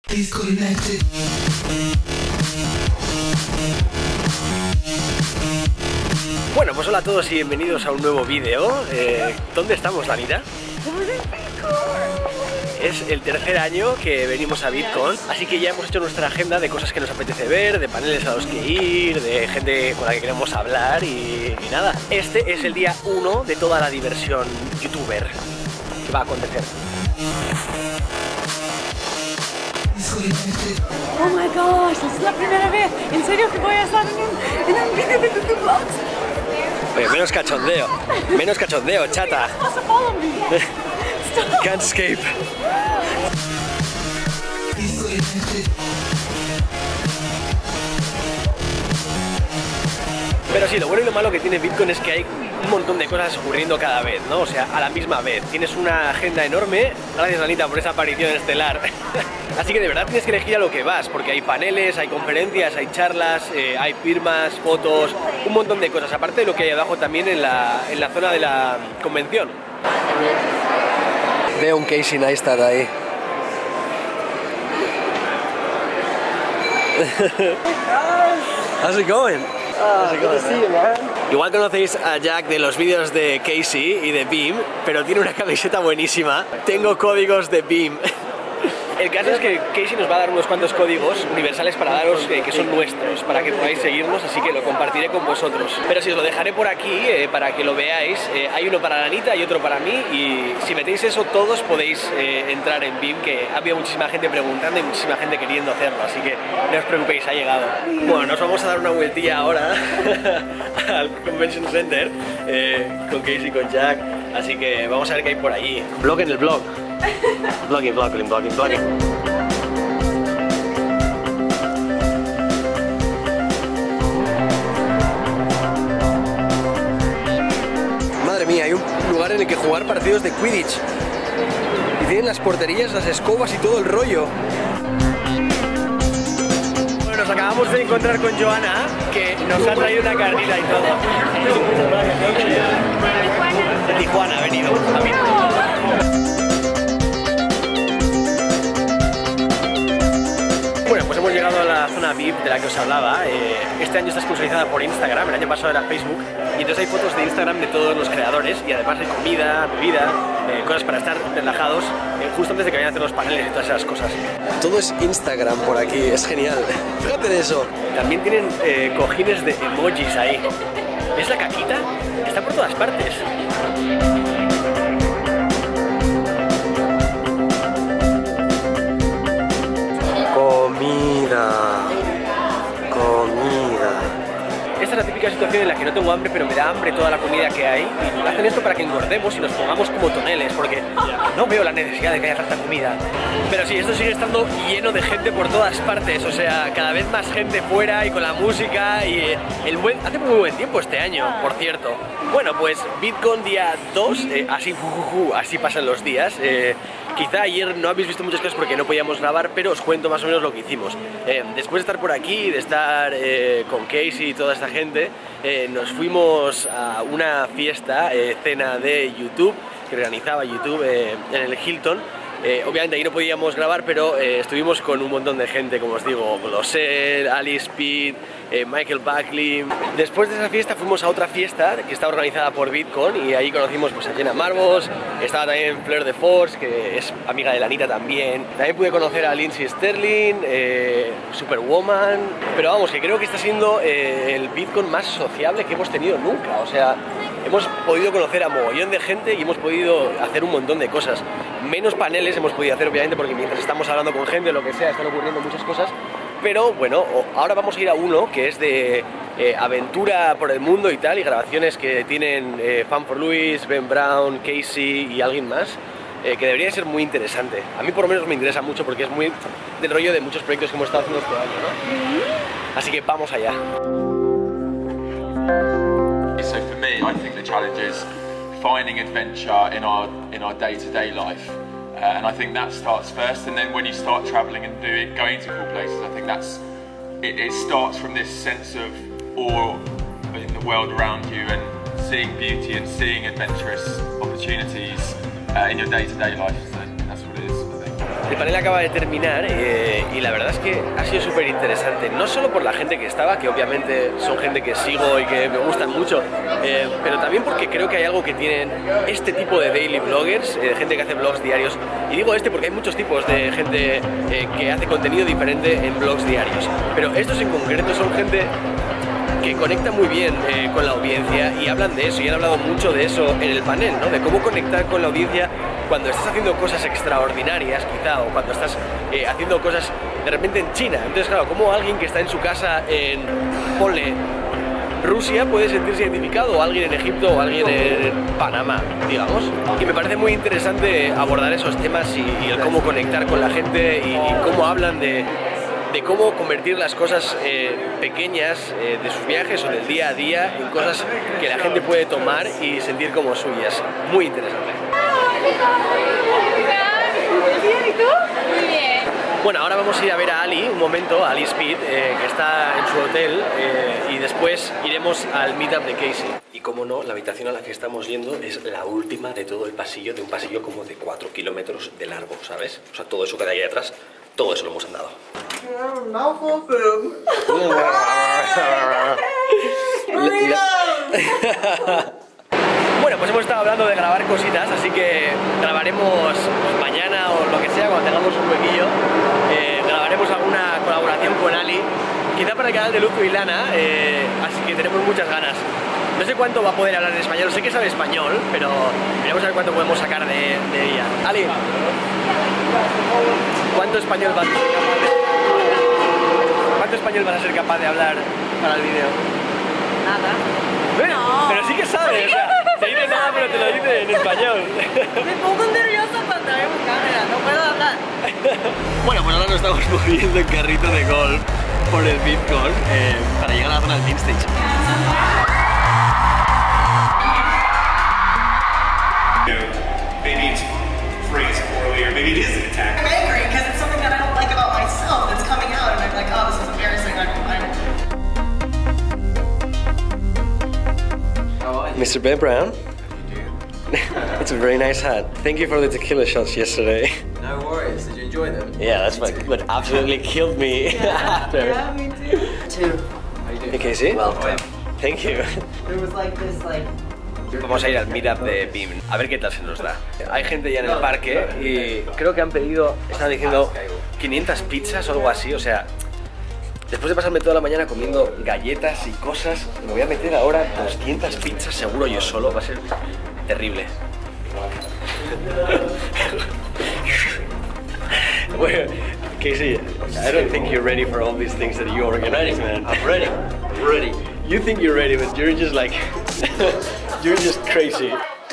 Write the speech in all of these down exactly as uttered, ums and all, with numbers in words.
Bueno, pues hola a todos y bienvenidos a un nuevo vídeo. Eh, ¿Dónde estamos, Danita? Es el tercer año que venimos a VidCon, así que ya hemos hecho nuestra agenda de cosas que nos apetece ver, de paneles a los que ir, de gente con la que queremos hablar y, y nada. Este es el día uno de toda la diversión youtuber que va a acontecer. Oh my gosh, es la primera vez, en serio que voy a estar en un, en un vídeo de YouTube Vlogs. Oye, menos cachondeo, menos cachondeo, chata. Can't escape. Pero sí, lo bueno y lo malo que tiene VidCon es que hay un montón de cosas ocurriendo cada vez, ¿no? O sea, a la misma vez. Tienes una agenda enorme. Gracias, Anita, por esa aparición estelar. Así que de verdad tienes que elegir a lo que vas, porque hay paneles, hay conferencias, hay charlas, eh, hay firmas, fotos, un montón de cosas. Aparte de lo que hay abajo también en la, en la zona de la convención. Veo un Casey Neistat ahí. How's it going? Uh, good to see you, man. Igual conocéis a Jack de los vídeos de Casey y de Beam, pero tiene una camiseta buenísima. Tengo códigos de Beam. El caso es que Casey nos va a dar unos cuantos códigos universales para daros eh, que son nuestros, para que podáis seguirnos, así que lo compartiré con vosotros. Pero si os lo dejaré por aquí eh, para que lo veáis, eh, hay uno para la Anita y otro para mí, y si metéis eso todos podéis eh, entrar en Beam, que ha habido muchísima gente preguntando y muchísima gente queriendo hacerlo, así que no os preocupéis, ha llegado. Bueno, nos vamos a dar una vueltilla ahora al Convention Center eh, con Casey y con Jack, así que vamos a ver qué hay por allí. Blog en el blog. Vlogging, vlogging, vlogging, vlogging. Madre mía, hay un lugar en el que jugar partidos de Quidditch. Y tienen las porterías, las escobas y todo el rollo. Bueno, nos acabamos de encontrar con Joana, que nos ha traído una carnita y todo. De Tijuana ha venido a mí. Bueno, pues hemos llegado a la zona V I P de la que os hablaba. Eh, este año está sponsorizada por Instagram, el año pasado era Facebook, y entonces hay fotos de Instagram de todos los creadores y además hay comida, bebida, eh, cosas para estar relajados eh, justo antes de que vayan a hacer los paneles y todas esas cosas. Todo es Instagram por aquí, es genial. Fíjate de eso. También tienen eh, cojines de emojis ahí. ¿Ves la caquita? Está por todas partes. Comida, comida. Esta es la típica situación en la que no tengo hambre, pero me da hambre toda la comida que hay. Y hacen esto para que engordemos y nos pongamos como toneles, porque no veo la necesidad de que haya tanta comida. Pero sí, esto sigue estando lleno de gente por todas partes, o sea, cada vez más gente fuera y con la música y el buen... Hace muy buen tiempo este año, por cierto. Bueno, pues VidCon día dos, eh, así, uh, uh, así pasan los días. Eh, quizá ayer no habéis visto muchas cosas porque no podíamos grabar, pero os cuento más o menos lo que hicimos. Eh, después de estar por aquí, de estar eh, con Casey y toda esta gente, eh, nos fuimos a una fiesta, eh, cena de YouTube, que organizaba YouTube eh, en el Hilton. Eh, obviamente ahí no podíamos grabar, pero eh, estuvimos con un montón de gente, como os digo, Glosser, Alice Speed, eh, Michael Buckley. Después de esa fiesta fuimos a otra fiesta que está organizada por VidCon y ahí conocimos pues, a Jenna Marbles, estaba también Fleur de Force, que es amiga de la Anita también. También pude conocer a Lindsay Sterling, eh, Superwoman, pero vamos, que creo que está siendo eh, el VidCon más sociable que hemos tenido nunca, o sea, hemos podido conocer a mogollón de gente y hemos podido hacer un montón de cosas. Menos paneles hemos podido hacer, obviamente, porque mientras estamos hablando con gente o lo que sea, están ocurriendo muchas cosas. Pero bueno, ahora vamos a ir a uno que es de eh, aventura por el mundo y tal, y grabaciones que tienen eh, Fan for Louis, Ben Brown, Casey y alguien más, eh, que debería ser muy interesante. A mí por lo menos me interesa mucho porque es muy del rollo de muchos proyectos que hemos estado haciendo este año, ¿no? Así que vamos allá. So for me, I think the challenge is finding adventure in our in our day-to-day life, uh, and I think that starts first. And then when you start traveling and doing going to cool places, I think that's it, it starts from this sense of awe in the world around you and seeing beauty and seeing adventurous opportunities uh, in your day-to-day life. So that's what it is, I think. El panel acaba de terminar eh, y la verdad es que ha sido súper interesante, no solo por la gente que estaba, que obviamente son gente que sigo y que me gustan mucho, eh, pero también porque creo que hay algo que tienen este tipo de daily bloggers, eh, gente que hace blogs diarios, y digo este porque hay muchos tipos de gente eh, que hace contenido diferente en blogs diarios, pero estos en concreto son gente que conecta muy bien eh, con la audiencia y hablan de eso, y han hablado mucho de eso en el panel, ¿no? De cómo conectar con la audiencia cuando estás haciendo cosas extraordinarias, quizá, o cuando estás eh, haciendo cosas de repente en China. Entonces, claro, como alguien que está en su casa en, ponle, Rusia puede sentirse identificado, o alguien en Egipto, o alguien en Panamá, digamos. Y me parece muy interesante abordar esos temas y, y el cómo conectar con la gente y, y cómo hablan de de cómo convertir las cosas eh, pequeñas eh, de sus viajes o del día a día en cosas que la gente puede tomar y sentir como suyas. Muy interesante. Bien, ¿y tú? Muy bien. Bueno, ahora vamos a ir a ver a Ali un momento, a Ali Speed, eh, que está en su hotel, eh, y después iremos al meetup de Casey. Y como no, la habitación a la que estamos yendo es la última de todo el pasillo, de un pasillo como de cuatro kilómetros de largo, ¿sabes? O sea, todo eso que hay ahí atrás, todo eso lo hemos andado. Bueno, pues hemos estado hablando de grabar cositas, así que grabaremos mañana o lo que sea, cuando tengamos un huequillo, eh, grabaremos alguna colaboración con Ali, quizá para el canal de Luzu y Lana, eh, así que tenemos muchas ganas. No sé cuánto va a poder hablar en español, sé que sabe español, pero veremos a ver cuánto podemos sacar de, de ella. Ali, ¿cuánto español vas a ser capaz de, ¿cuánto español vas a ser capaz de hablar para el vídeo? Nada. ¿Ves? No. Pero sí que sabes, o sea, te dice nada pero te lo dice en español. Me pongo nerviosa cuando veo cámara, no puedo hablar. Bueno, pues ahora nos estamos moviendo en carrito de golf por el Bitcoin eh, para llegar a la zona del Main Stage. Maybe it's phrased poorly, or maybe it is an attack. I'm angry because it's something that I don't like about myself that's coming out, and I'm like, oh, this is embarrassing. I don't, I don't. How are you? Mister Bear Brown. It's a very nice hat. Thank you for the tequila shots yesterday. No worries. Did you enjoy them? Yeah, that's what, what absolutely killed me after. Yeah, me too. Two. How you doing? Hey, Casey. Welcome. Thank you. There was like this, like. Vamos a ir al meetup de B I M, a ver qué tal se nos da. Hay gente ya en el parque y creo que han pedido, están diciendo quinientas pizzas o algo así, o sea, después de pasarme toda la mañana comiendo galletas y cosas, me voy a meter ahora doscientas pizzas seguro yo solo, va a ser terrible. Well, Casey, I don't think you're ready for all these things that you organize, man. I'm ready. I'm ready. You think you're ready, but you're just like, you're just crazy.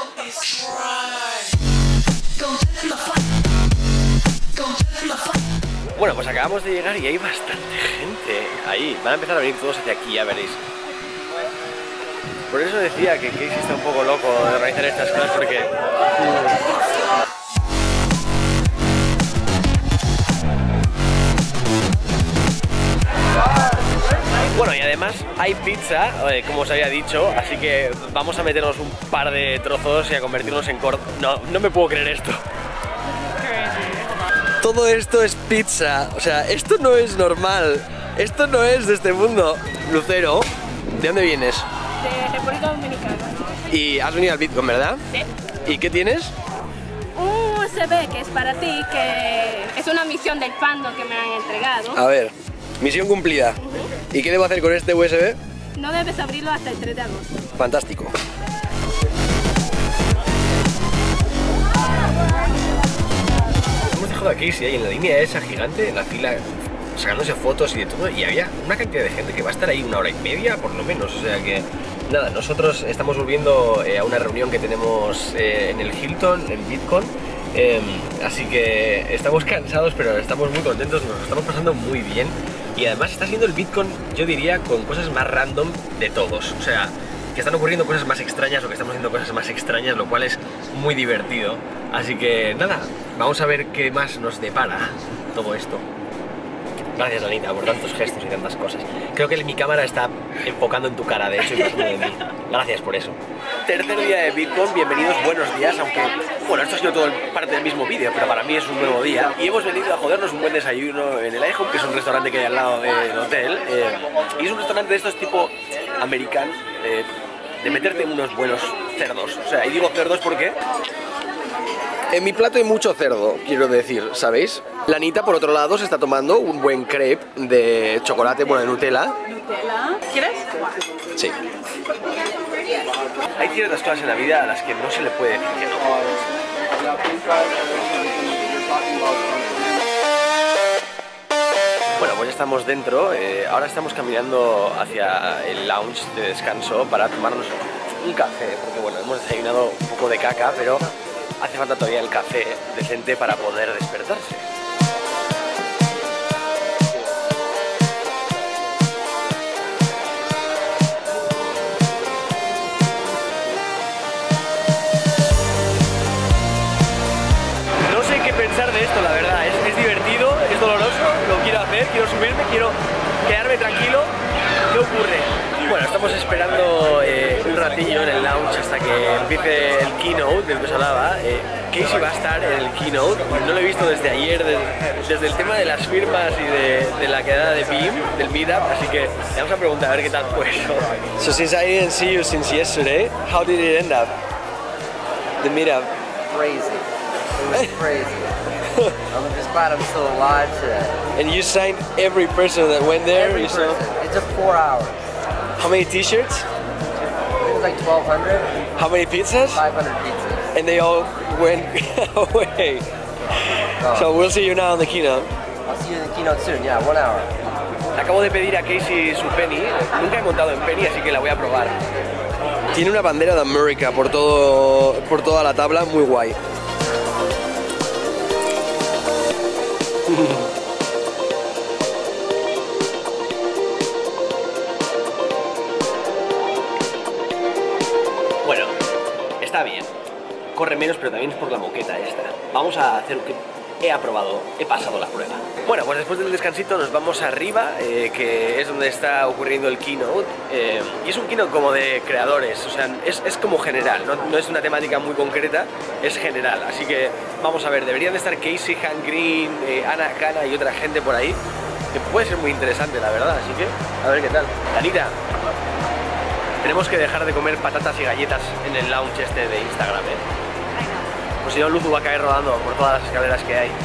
Bueno, pues acabamos de llegar y hay bastante gente ahí. Van a empezar a venir todos hacia aquí, ya veréis. Por eso decía que Casey está un poco loco de organizar estas cosas porque... Bueno, y además hay pizza, eh, como os había dicho, así que vamos a meternos un par de trozos y a convertirnos en cor... No, no me puedo creer esto. Todo esto es pizza, o sea, esto no es normal, esto no es de este mundo. Lucero, ¿de dónde vienes? De República Dominicana. Y has venido al Bitcoin, ¿verdad? Sí. ¿Y qué tienes? Un U S B que es para ti, que es una misión del fandom que me han entregado. A ver, misión cumplida. Uh-huh. ¿Y qué debo hacer con este U S B? No debes abrirlo hasta el tres de agosto. Fantástico. Hemos dejado a Casey ahí en la línea esa gigante, en la fila, sacándose fotos y de todo, y había una cantidad de gente que va a estar ahí una hora y media por lo menos, o sea que nada, nosotros estamos volviendo eh, a una reunión que tenemos eh, en el Hilton, en Bitcoin, eh, así que estamos cansados pero estamos muy contentos, nos lo estamos pasando muy bien y además está siendo el Bitcoin, yo diría, con cosas más random de todos, o sea, que están ocurriendo cosas más extrañas o que estamos haciendo cosas más extrañas, lo cual es muy divertido. Así que nada, vamos a ver qué más nos depara todo esto. Gracias, Anita, por tantos gestos y tantas cosas. Creo que mi cámara está enfocando en tu cara, de hecho, y pasando de mí. Gracias por eso. tercer día de VidCon, bienvenidos, buenos días, aunque, bueno, esto ha sido todo parte del mismo vídeo, pero para mí es un nuevo día. Y hemos venido a jodernos un buen desayuno en el iHome, que es un restaurante que hay al lado del hotel. Eh, y es un restaurante de estos tipo americano, eh, de meterte en unos buenos cerdos. O sea, y digo cerdos porque en mi plato hay mucho cerdo, quiero decir, ¿sabéis? La Anita, por otro lado, se está tomando un buen crepe de chocolate, bueno, de Nutella. ¿Nutella? ¿Quieres? Sí. Hay ciertas cosas en la vida a las que no se le puede decir que no. Bueno, pues ya estamos dentro. Eh, ahora estamos caminando hacia el lounge de descanso para tomarnos un café, porque bueno, hemos desayunado un poco de caca, pero hace falta todavía el café decente para poder despertarse. No sé qué pensar de esto, la verdad. Es, es divertido, es doloroso, lo quiero hacer, quiero subirme, quiero quedarme tranquilo. ¿Qué ocurre? Bueno, estamos esperando eh, un ratillo en el lounge hasta que empiece el keynote del que os hablaba. Eh, Casey va a estar en el keynote, no lo he visto desde ayer, desde, desde el tema de las firmas y de, de la quedada de Beam, del meetup, así que le vamos a preguntar a ver qué tal fue eso. So since I didn't see you since yesterday, how did it end up? The meetup? Crazy. It was crazy. I'm just glad I'm still alive today. And you signed every person that went there? Every you person. saw? It took four hours. How many t-shirts? I think it was like twelve hundred. How many pizzas? five hundred pizzas. And they all went away. Oh. So we'll see you now in the keynote. I'll see you in the keynote soon. Yeah, one hour. Acabo de pedir a Casey su penny. Nunca he montado en penny, así que la voy a probar. Tiene una bandera de América por todo, por toda la tabla, muy guay. Bueno, está bien. Corre menos, pero también es por la moqueta esta. Vamos a hacer lo que he aprobado, he pasado la prueba. Bueno, pues después del descansito nos vamos arriba, eh, que es donde está ocurriendo el keynote. Eh, y es un keynote como de creadores, o sea, es, es como general, no, no es una temática muy concreta, es general. Así que vamos a ver, deberían de estar Casey, Han Green, eh, Ana Cana y otra gente por ahí, que puede ser muy interesante, la verdad. Así que, a ver qué tal. Anita, tenemos que dejar de comer patatas y galletas en el lounge este de Instagram, ¿eh? Pues si no, Luzu va a caer rodando por todas las escaleras que hay.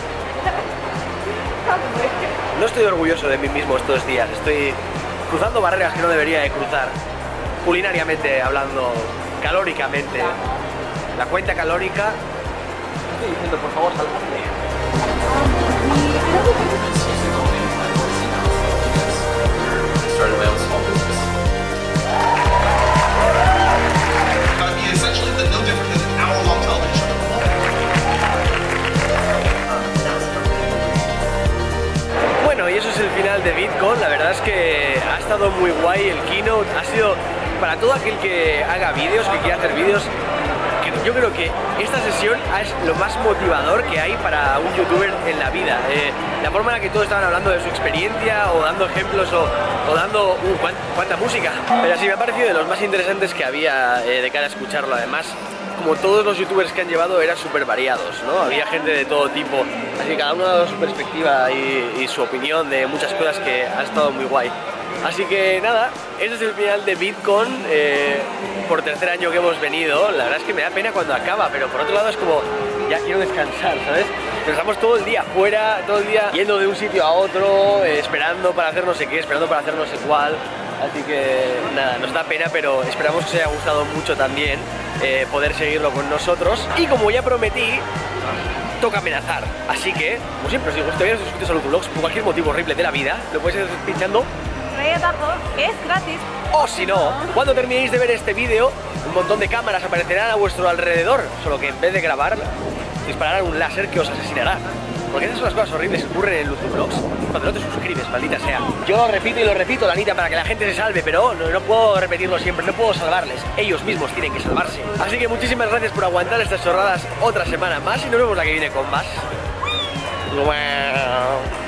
No estoy orgulloso de mí mismo estos días. Estoy cruzando barreras que no debería de cruzar. Culinariamente hablando, calóricamente. La cuenta calórica... Estoy diciendo, por favor, saludadme. Gotta be essentially the no different than an hour-long television show. Bueno, y eso es el final de VidCon. La verdad es que ha estado muy guay el keynote. Ha sido para todo aquel que haga vídeos, que quiera hacer vídeos. Yo creo que esta sesión es lo más motivador que hay para un youtuber en la vida. Eh, la forma en la que todos estaban hablando de su experiencia o dando ejemplos o, o dando... Uh, cuánta, cuánta música. Pero sí me ha parecido de los más interesantes que había eh, de cara a escucharlo. Además, como todos los youtubers que han llevado eran súper variados, ¿no? Había gente de todo tipo. Así que cada uno ha dado su perspectiva y, y su opinión de muchas cosas que ha estado muy guay. Así que nada, este es el final de VidCon, eh, por tercer año que hemos venido. La verdad es que me da pena cuando acaba, pero por otro lado es como, ya quiero descansar, ¿sabes? Pero estamos todo el día fuera, todo el día yendo de un sitio a otro, eh, esperando para hacer no sé qué, esperando para hacer no sé cuál. Así que nada, nos da pena, pero esperamos que os haya gustado mucho también eh, poder seguirlo con nosotros. Y como ya prometí, toca amenazar. Así que, como siempre os digo, si todavía no os suscribís a Lutublogs por cualquier motivo horrible de la vida, lo podéis ir pinchando Ahí abajo es gratis. o si no, cuando terminéis de ver este vídeo, un montón de cámaras aparecerán a vuestro alrededor, solo que en vez de grabar, dispararán un láser que os asesinará. Porque esas son las cosas horribles que ocurren en Lutublogs cuando no te suscribes, maldita sea. Yo lo repito y lo repito, Lanita, para que la gente se salve, pero no, no puedo repetirlo siempre, no puedo salvarles. Ellos mismos tienen que salvarse. Así que muchísimas gracias por aguantar estas chorradas otra semana más y nos vemos la que viene con más. Wow.